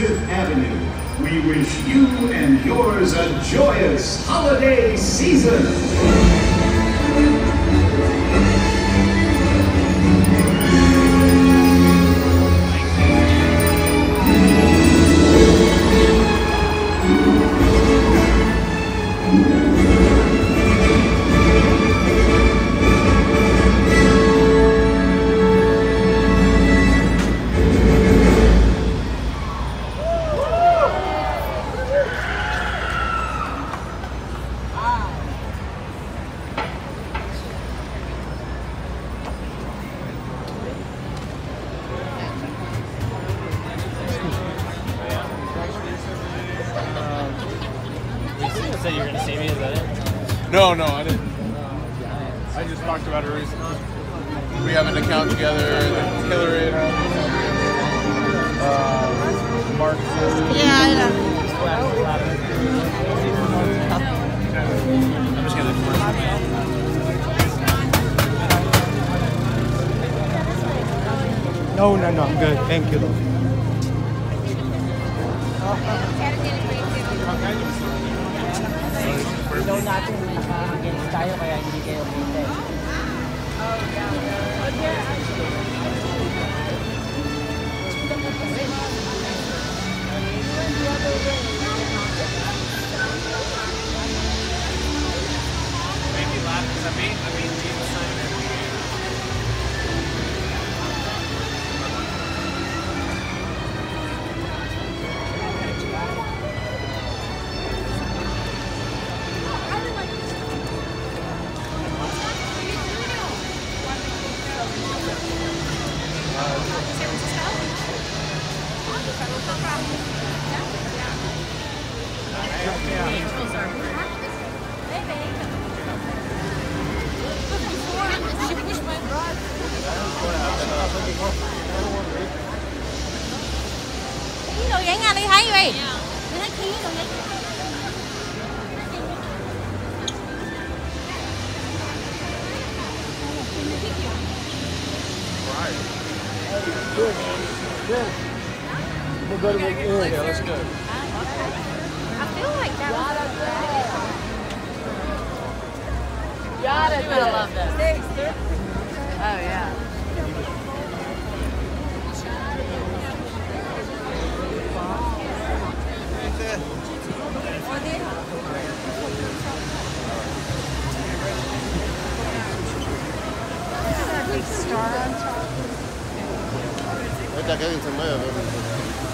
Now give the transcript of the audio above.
Fifth Avenue. We wish you and yours a joyous holiday season. Said you were gonna see me, is that it? No, I didn't. I just talked about it recently. We have an account together, and Hillary, Mark. Yeah, I know. I'm just gonna No, I'm good. Thank you. Daw natin against tayo kaya hindi kayo pwede. maybe laugh because I mean, Jesus signed it. Khí đồ vậy nha, đi thấy vậy. Đi thấy khí đồ vậy. We'll go to the Yeah, let's go. I feel like that I love this. Oh yeah. big star on top. Ahorita quédense en medio.